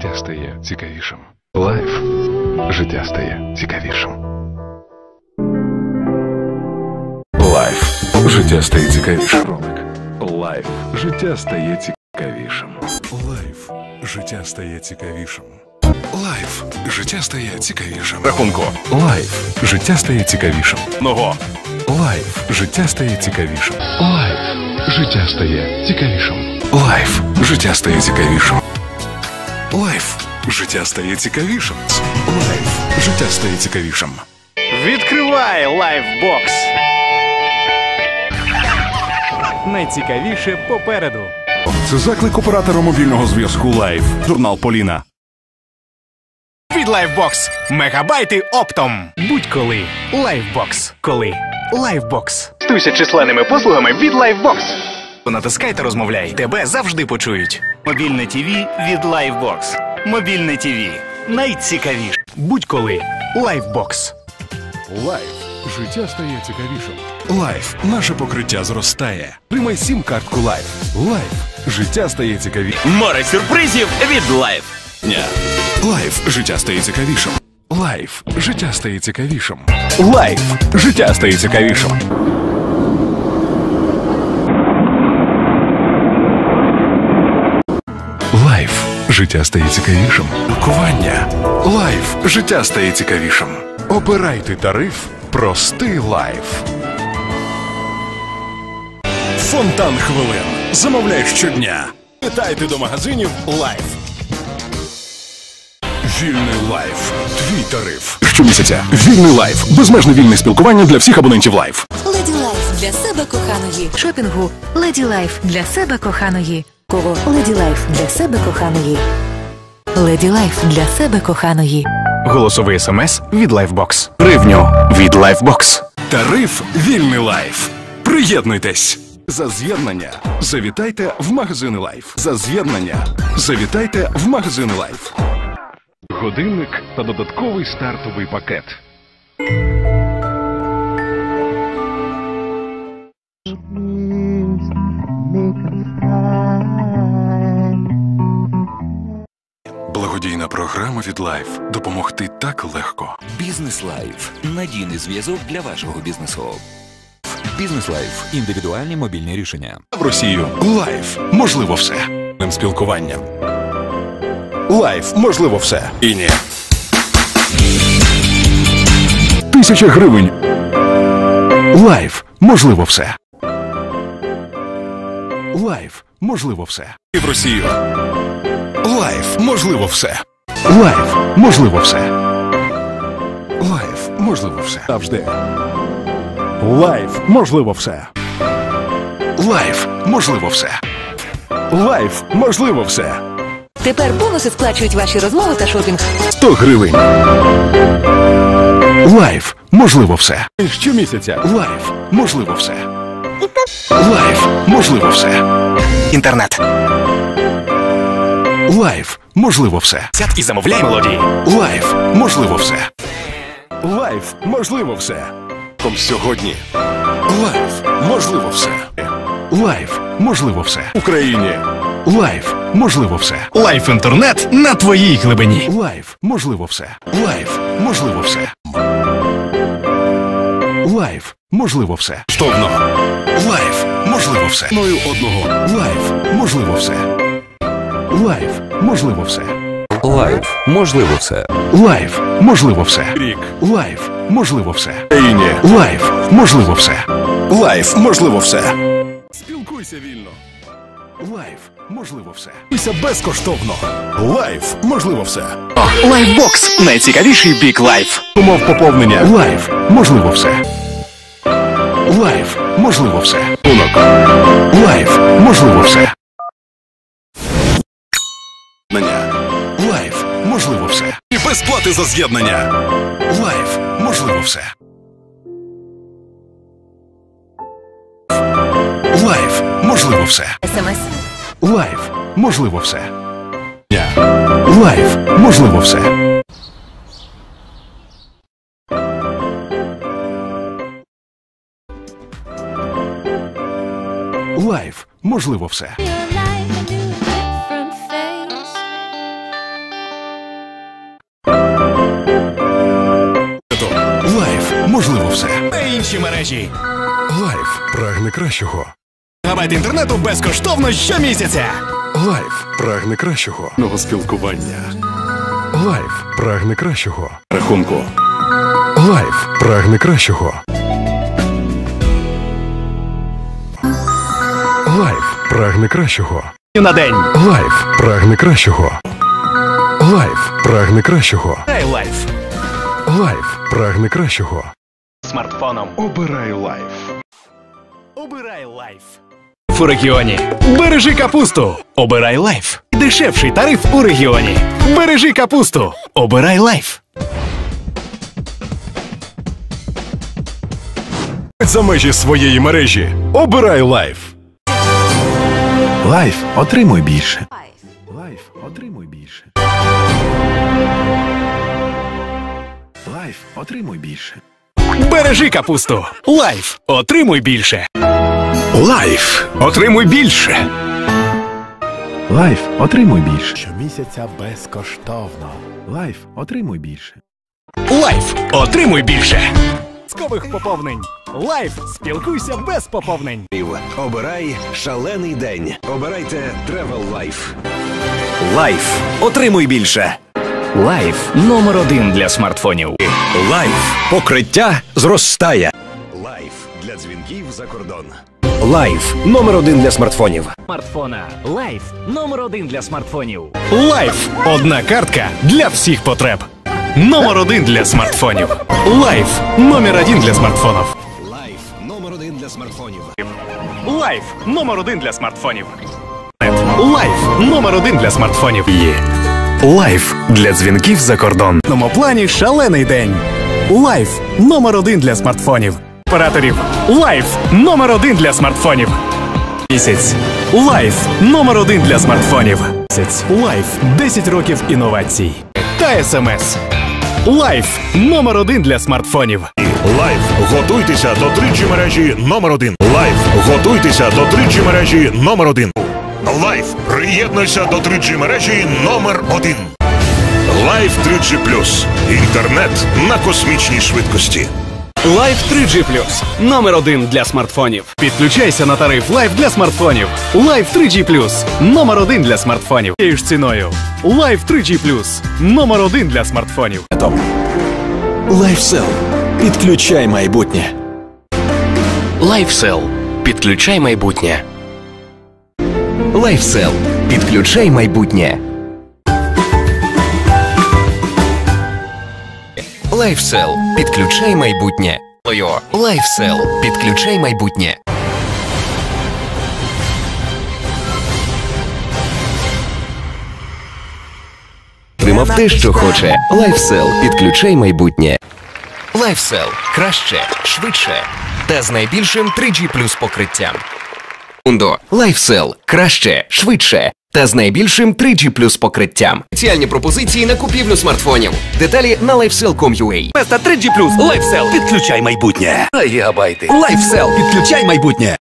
життя стає цікавішим. Лайф. Життя стає цікавішим. Лайф. Життя стає цікавішим. Лайф. Життя стає цікавішим. Лайф. Життя стає цікавішим. Лайф. Життя стає цікавішим. Рахунку. Лайф. Життя стає цікавішим. Ного. Лайф. Життя стає цікавішим. Лайф. Життя стає цікавішим. Лайф. Життя стає цікавішим. Лайф. Життя стає цікавішим. Лайф. Життя стає цікавішим. Відкривай Лайфбокс! Найцікавіше попереду. Це заклик оператора мобільного зв'язку Лайф. Журнал Поліна. Від Лайфбокс. Мегабайти оптом. Будь-коли. Лайфбокс. Коли. Лайфбокс. Стуйся численними послугами від Лайфбокс. Натискай та розмовляй. Тебе завжди почують. Мобільне ТІВІ від Лайфбокс. Мобільне ТІВІ. Найцікавіше. Будь-коли. Лайфбокс. Лайф. Життя стає цікавішим. Лайф. Наше покриття зростає. Тримай сім-картку Лайф. Лайф. Життя стає цікавішим. Море сюрпризів від Лайф. Лайф. Життя стає цікавішим. Лайф. Життя стає цікавішим. Лайф. Життя стає цікавішим. Лайф. Життя стає цікавішим. Лікування. Лайф. Життя стає цікавішим. Обирайте тариф «Простий Лайф». Фонтан хвилин. Замовляй щодня. Вітайте до магазинів Лайф. Вільний Лайф. Твій тариф. Щомісяця. Вільний Лайф. Безмежне вільне спілкування для всіх абонентів Лайф. Леді Лайф для себе коханої. Шопінгу. Леді Лайф для себе коханої. Коло. Леді Лайф для себе коханої. Леді Лайф для себе коханої. Голосовий СМС від Лайфбокс. Гривню від Лайфбокс. Тариф «Вільний Лайф». Приєднуйтесь. За з'єднання завітайте в магазини Лайф. За з'єднання завітайте в магазини Лайф. Годинник та додатковий стартовий пакет. Благодійна програма від Лайф. Допомогти так легко. Бізнес Лайф. Надійний зв'язок для вашого бізнесу. Бізнес Лайф. Індивідуальні мобільні рішення. В Росію. Лайф. Можливо все. Спілкуванням. Лайф. Можливо все. І ні. 1000 гривень. Лайф. Можливо все. Лайф. Можливо все. І в Росію. Лайф. Можливо все. Лайф. Можливо все. Лайф. Можливо все. Завжди. Лайф. Можливо все. Лайф. Можливо все. Лайф. Можливо все. Тепер бонуси сплачують ваші розмови та шопінг. 100 гривень. Лайф. Можливо все. Щомісяця. Лайф. Можливо все. Лайф. Можливо все. Інтернет. Лайф. Можливо все. Сядь і замовляй мелодії. Лайф. Можливо все. Лайф. Можливо все. Сьогодні. Лайф. Можливо все. Лайф. Можливо все. Україні. Лайф. Можливо все. Лайф інтернет на твоїй глибині. Лайф. Можливо все. Лайф. Можливо все. Лайф. Можливо все. Штовно. Лайф. Можливо все. Мною одного. Лайф. Можливо все. Лайф. Можливо все. Лайф. Можливо все. Лайф. Можливо все. Рік. Лайф. Можливо все. Країні. Лайф. Можливо все. Лайф. Можливо все. Спілкуйся вільно. Лайф. Можливо все. Спілкуйся безкоштовно. Лайф. Можливо все. Лайфбокс. Найцікавіший бік Лайф. Умов поповнення. Лайф. Можливо все. Лайф. Можливо все. Унок. Лайф. Можливо все. Лайф. Можливо все. І без плати за з'єднання. Лайф. Можливо все. Лайф. Можливо все. СМС. Лайф. Можливо все. Лайф. Можливо все. Лайф. Можливо все. все. Та інші мережі. Лайф прагне кращого. Габайт інтернету безкоштовно щомісяця. Лайф прагне кращого. Спілкування. Лайф прагне кращого. Рахунку. Лайф прагне кращого. Лайф прагне кращого. На день. Лайф прагне кращого. Лайф прагне кращого. Дай лайф. Лайф прагне кращого. Смартфоном. Обирай лайф. Обирай лайф. У регіоні. Бережи капусту. Обирай лайф. Дешевший тариф у регіоні. Бережи капусту. Обирай лайф. За межі своєї мережі. Обирай лайф. Лайф, отримуй більше. Лайф, отримуй більше. Лайф, отримуй більше. Бережи капусту. Лайф. Отримуй більше. Лайф. Отримуй більше. Лайф, отримуй більше. Щомісяця безкоштовно. Лайф, отримуй більше. Лайф. Отримуй більше. Скових поповнень. Лайф. Спілкуйся без поповнень. Обирай шалений день. Обирайте Travel Life. Лайф. Отримуй більше. Лайф. Номер 1 для смартфонів. Лайф. Покриття зростає. Лайф для дзвінків за кордон. Лайф. Номер 1 для смартфонів. Смартфона. Лайф. Номер 1 для смартфонів. Лайф. Одна картка для всіх потреб. Номер 1 для смартфонів. Лайф. Номер 1 для смартфонів. Лайф. Номер 1 для смартфонів. Лайф. Номер 1 для смартфонів. Лайф. Номер 1 для смартфонів. Є. Лайф для дзвінків за кордон. В новому плані шалений день. Лайф. Номер 1 для смартфонів. Операторів. Лайф. Номер 1 для смартфонів. Місяць. Лайф. Номер 1 для смартфонів. Місяць. Лайф. 10 років інновацій. Та СМС. Лайф. Номер 1 для смартфонів. Лайф. Готуйтеся до 3G мережі номер 1. Лайф. Готуйтеся до 3G мережі номер 1. Лайф. Приєднуйся до 3G мережі номер 1. Лайф 3G+. Інтернет на космічній швидкості. Лайф 3G+. Номер 1 для смартфонів. Підключайся на тариф Лайф для смартфонів. Лайф 3G+. Номер 1 для смартфонів. Тією ж ціною. Лайф 3G+. Номер 1 для смартфонів. Лайфсел. Підключай майбутнє. Лайфсел. Підключай майбутнє. Лайфсел. Підключай майбутнє. Лайфсел. Підключай майбутнє. Лайфсел. Підключай майбутнє. Отримав те, що хоче. Лайфсел. Підключай майбутнє. Лайфсел. Краще, швидше та з найбільшим 3G+ покриттям. Лайфсел. Краще, швидше та з найбільшим 3G+ покриттям. Спеціальні пропозиції на купівлю смартфонів. Деталі на lifesell.com.ua. Места 3G+. Лайфсел. Підключай майбутнє. Гігабайти. Лайфсел. Підключай майбутнє.